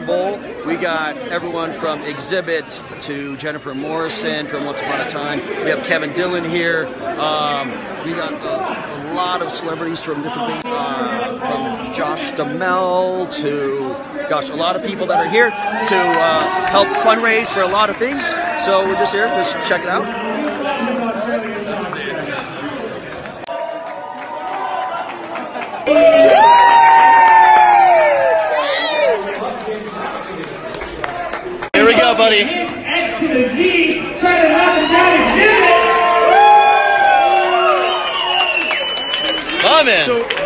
Bowl. We got everyone from Exhibit to Jennifer Morrison from Once Upon a Time. We have Kevin Dillon here. We got a lot of celebrities from different things, from Josh Duhamel to, gosh, a lot of people that are here to help fundraise for a lot of things. So we're just here. Let's check it out. Here we go, buddy. X to the Z, try to knock him down and Come in.